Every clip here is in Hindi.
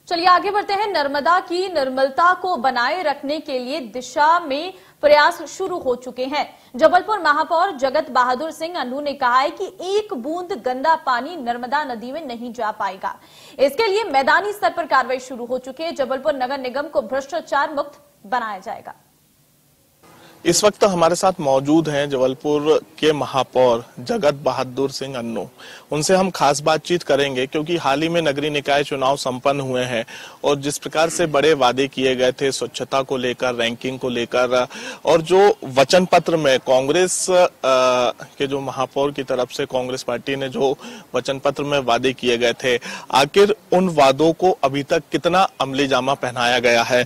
चलिए आगे बढ़ते हैं। नर्मदा की निर्मलता को बनाए रखने के लिए दिशा में प्रयास शुरू हो चुके हैं। जबलपुर महापौर जगत बहादुर सिंह अन्नू ने कहा है कि एक बूंद गंदा पानी नर्मदा नदी में नहीं जा पाएगा। इसके लिए मैदानी स्तर पर कार्रवाई शुरू हो चुकी है। जबलपुर नगर निगम को भ्रष्टाचार मुक्त बनाया जाएगा। इस वक्त हमारे साथ मौजूद हैं जबलपुर के महापौर जगत बहादुर सिंह अन्नू। उनसे हम खास बातचीत करेंगे क्योंकि हाल ही में नगरीय निकाय चुनाव संपन्न हुए हैं और जिस प्रकार से बड़े वादे किए गए थे स्वच्छता को लेकर, रैंकिंग को लेकर, और जो वचन पत्र में कांग्रेस के जो महापौर की तरफ से कांग्रेस पार्टी ने जो वचन पत्र में वादे किए गए थे, आखिर उन वादों को अभी तक कितना अमली जामा पहनाया गया है।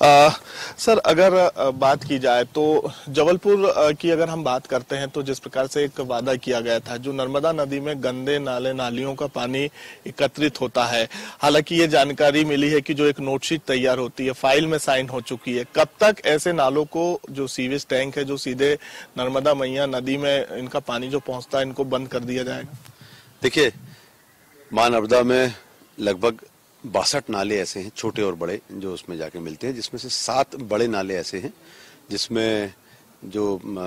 सर, अगर बात की जाए तो जबलपुर की अगर हम बात करते हैं तो जिस प्रकार से एक वादा किया गया था, जो नर्मदा नदी में गंदे नाले नालियों का पानी एकत्रित होता है, हालांकि ये जानकारी मिली है कि जो एक नोटशीट तैयार होती है, फाइल में साइन हो चुकी है। कब तक ऐसे नालों को, जो सीवेज टैंक है जो सीधे नर्मदा मैया नदी में इनका पानी जो पहुंचता है, इनको बंद कर दिया जाएगा? देखिए, मां नर्मदा में लगभग 62 नाले ऐसे हैं, छोटे और बड़े, जो उसमें जाके मिलते हैं, जिसमें से 7 बड़े नाले ऐसे हैं जिसमें जो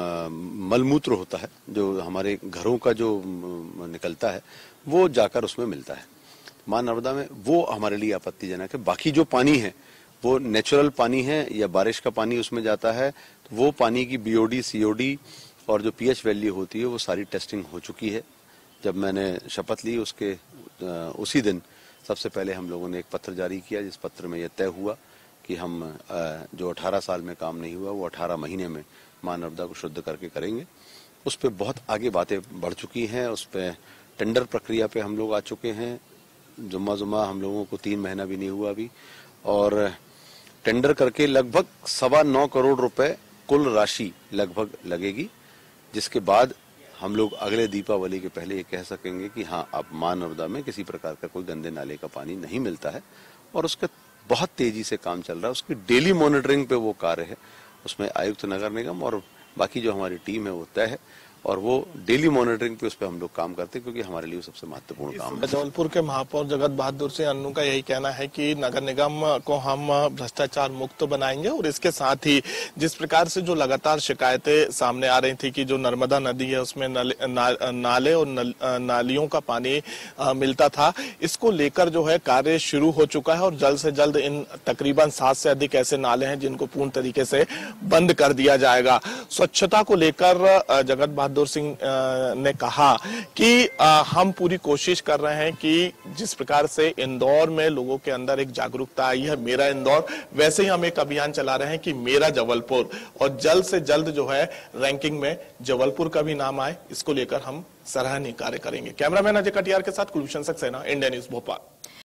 मलमूत्र होता है, जो हमारे घरों का जो निकलता है, वो जाकर उसमें मिलता है मां नर्मदा में। वो हमारे लिए आपत्तिजनक है। बाकी जो पानी है वो नेचुरल पानी है या बारिश का पानी उसमें जाता है, तो वो पानी की बीओडी, सीओडी और जो पीएच वैल्यू होती है वो सारी टेस्टिंग हो चुकी है। जब मैंने शपथ ली उसके उसी दिन सबसे पहले हम लोगों ने एक पत्र जारी किया, जिस पत्र में यह तय हुआ कि हम जो 18 साल में काम नहीं हुआ वो 18 महीने में मां नर्मदा को शुद्ध करके करेंगे। उस पर बहुत आगे बातें बढ़ चुकी हैं। उस पर टेंडर प्रक्रिया पे हम लोग आ चुके हैं। जुम्मा हम लोगों को 3 महीना भी नहीं हुआ अभी, और टेंडर करके लगभग 9.25 करोड़ रुपए कुल राशि लगभग लगेगी, जिसके बाद हम लोग अगले दीपावली के पहले ये कह सकेंगे कि हाँ, अब मां नर्मदा में किसी प्रकार का कोई गंदे नाले का पानी नहीं मिलता है। और उसके बहुत तेजी से काम चल रहा है। उसकी डेली मॉनिटरिंग पे वो कार्य है। उसमें आयुक्त नगर निगम और बाकी जो हमारी टीम है वो तय है, और वो डेली मॉनिटरिंग पे उस पर हम लोग काम करते हैं, क्योंकि हमारे लिए सबसे महत्वपूर्ण काम है। जबलपुर के महापौर जगत बहादुर सिंह अन्नू का यही कहना है कि नगर निगम को हम भ्रष्टाचार मुक्त बनाएंगे, और इसके साथ ही जिस प्रकार से जो लगातार शिकायतें सामने आ रही थी कि जो नर्मदा नदी है उसमें नाले और नालियों का पानी मिलता था, इसको लेकर जो है कार्य शुरू हो चुका है और जल्द से जल्द इन तकरीबन 7 से अधिक ऐसे नाले हैं जिनको पूर्ण तरीके से बंद कर दिया जाएगा। स्वच्छता को लेकर जगत बहादुर सिंह ने कहा कि हम पूरी कोशिश कर रहे हैं कि जिस प्रकार से इंदौर में लोगों के अंदर एक जागरूकता आई है, मेरा इंदौर, वैसे ही हम एक अभियान चला रहे हैं कि मेरा जबलपुर, और जल्द से जल्द जो है रैंकिंग में जबलपुर का भी नाम आए, इसको लेकर हम सराहनीय कार्य करेंगे। कैमरामैन अजय कटियार के साथ कुलभूषण सक्सेना, इंडिया न्यूज भोपाल।